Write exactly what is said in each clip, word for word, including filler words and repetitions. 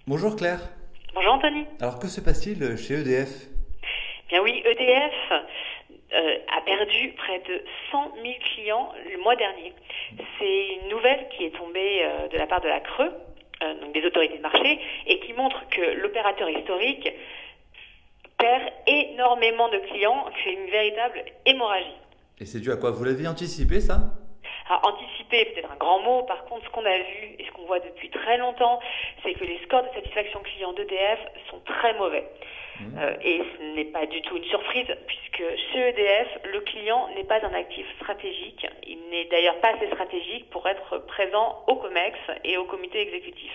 Bonjour Claire. Bonjour Anthony. Alors que se passe-t-il chez E D F? Bien oui, E D F euh, a perdu près de cent mille clients le mois dernier. C'est une nouvelle qui est tombée euh, de la part de la Creux, euh, donc des autorités de marché, et qui montre que l'opérateur historique perd énormément de clients, c'est une véritable hémorragie. Et c'est dû à quoi? Vous l'aviez anticipé ça? Alors, anticiper, peut-être un grand mot. Par contre, ce qu'on a vu et ce qu'on voit depuis très longtemps, c'est que les scores de satisfaction client d'E D F sont très mauvais. Mmh. Euh, et ce n'est pas du tout une surprise, puisque chez E D F, le client n'est pas un actif stratégique. Il n'est d'ailleurs pas assez stratégique pour être présent au COMEX et au comité exécutif.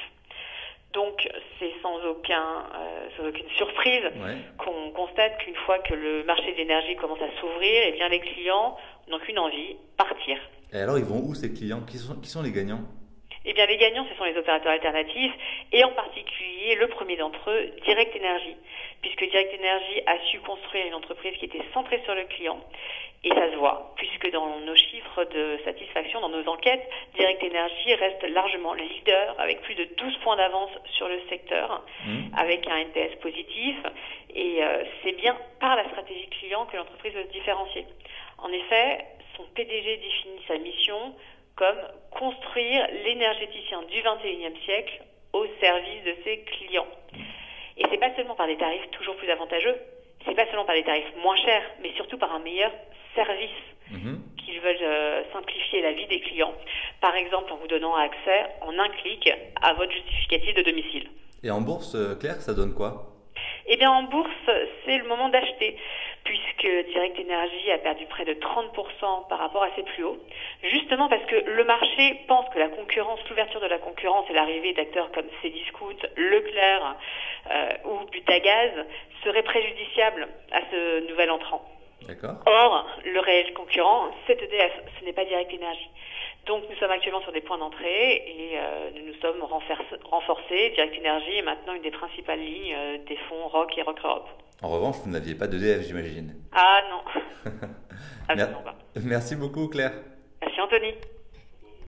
Donc, c'est sans aucun, euh, sans aucune surprise ouais. qu'on constate qu'une fois que le marché de l'énergie commence à s'ouvrir, eh bien, les clients n'ont qu'une envie, partir. Et alors, ils vont où ces clients? Qui sont, qui sont les gagnants? Eh bien, les gagnants, ce sont les opérateurs alternatifs et en particulier le premier d'entre eux, Direct Énergie, puisque Direct Énergie a su construire une entreprise qui était centrée sur le client. Et ça se voit, puisque dans nos chiffres de satisfaction, dans nos enquêtes, Direct Énergie reste largement leader avec plus de douze points d'avance sur le secteur, mmh. avec un N P S positif. Et euh, c'est bien par la stratégie client que l'entreprise veut se différencier. En effet, son P D G définit sa mission comme construire l'énergéticien du vingt et unième siècle au service de ses clients. Et c'est pas seulement par des tarifs toujours plus avantageux, c'est pas seulement par des tarifs moins chers, mais surtout par un meilleur service mmh. qu'ils veulent euh, simplifier la vie des clients. Par exemple, en vous donnant accès en un clic à votre justificatif de domicile. Et en bourse, Claire, ça donne quoi? Eh bien, en bourse, c'est le moment d'acheter, puisque Direct Énergie a perdu près de trente pour cent par rapport à ses plus hauts, justement parce que le marché pense que la concurrence, l'ouverture de la concurrence et l'arrivée d'acteurs comme Cdiscount, Leclerc euh, ou Butagaz serait préjudiciable à ce nouvel entrant. D'accord. Or, le réel concurrent, c'est E D F, ce n'est pas Direct Énergie. Donc nous sommes actuellement sur des points d'entrée et euh, nous nous sommes renforcés. Direct Énergie est maintenant une des principales lignes euh, des fonds R O C et Rock Europe. En revanche, vous n'aviez pas d'E D F, j'imagine. Ah non. Absolument pas. Merci beaucoup Claire. Merci Anthony.